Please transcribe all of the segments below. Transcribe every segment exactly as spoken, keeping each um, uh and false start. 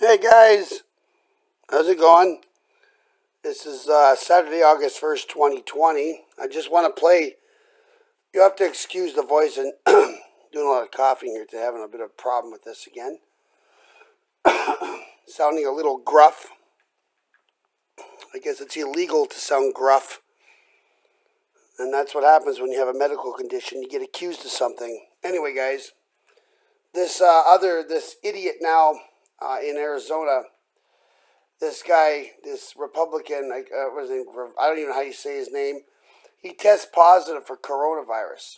Hey guys, how's it going? This is uh, Saturday, August first, twenty twenty. I just want to play. You have to excuse the voice and doing a lot of coughing here to having a bit of a problem with this again. Sounding a little gruff. I guess it's illegal to sound gruff. And that's what happens when you have a medical condition. You get accused of something. Anyway, guys, this uh, other, this idiot now uh, in Arizona, this guy, this Republican, like, uh, what is his name? I don't even know how you say his name. He tests positive for coronavirus.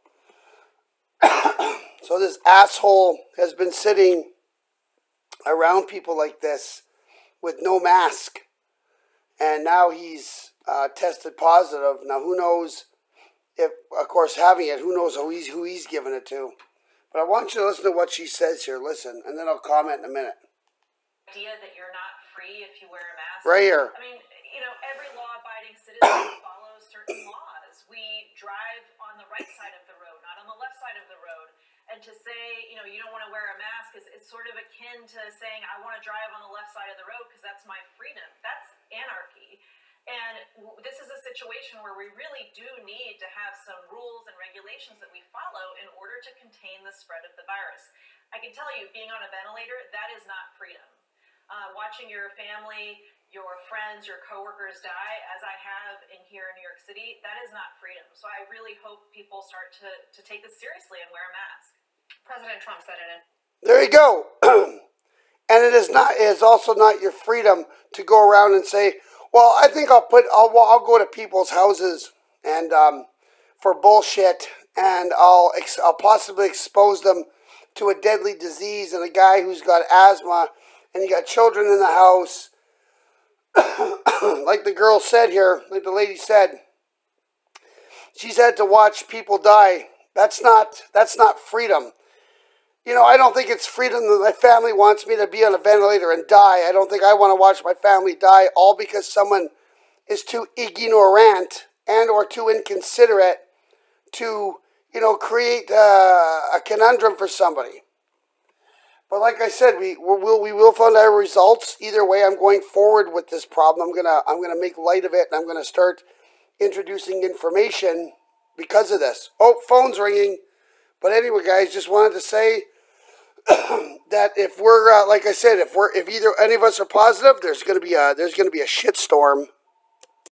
So this asshole has been sitting around people like this with no mask. And now he's uh, tested positive. Now, who knows if, of course, having it, who knows who he's, who he's giving it to. But I want you to listen to what she says here. Listen, and then I'll comment in a minute. Idea that you're not free if you wear a mask. Right here. I mean, you know, every law-abiding citizen follows certain laws. We drive on the right side of the road, not on the left side of the road. And to say, you know, you don't want to wear a mask is, is sort of akin to saying, I want to drive on the left side of the road because that's my freedom. That's anarchy. And this is a situation where we really do need to have some rules and regulations that we follow in order to contain the spread of the virus. I can tell you, being on a ventilator, that is not freedom. Uh, watching your family, your friends, your coworkers die, as I have in here in New York City, that is not freedom. So I really hope people start to, to take this seriously and wear a mask. President Trump said it. There you go. And it is not. It is also not your freedom to go around and say, "Well, I think I'll put. I'll, I'll go to people's houses and um, for bullshit, and I'll ex- I'll possibly expose them to a deadly disease and a guy who's got asthma, and you got children in the house." Like the girl said here, like the lady said, she's had to watch people die. That's not. That's not freedom. You know, I don't think it's freedom that my family wants me to be on a ventilator and die. I don't think I want to watch my family die all because someone is too ignorant and or too inconsiderate to, you know, create uh, a conundrum for somebody. But like I said, we will we will find our results. Either way, I'm going forward with this problem. I'm gonna I'm gonna make light of it, and I'm gonna start introducing information because of this. Oh, phone's ringing. But anyway, guys, just wanted to say that if we're, uh, like I said, if we're, if either any of us are positive, there's gonna be a, there's gonna be a shitstorm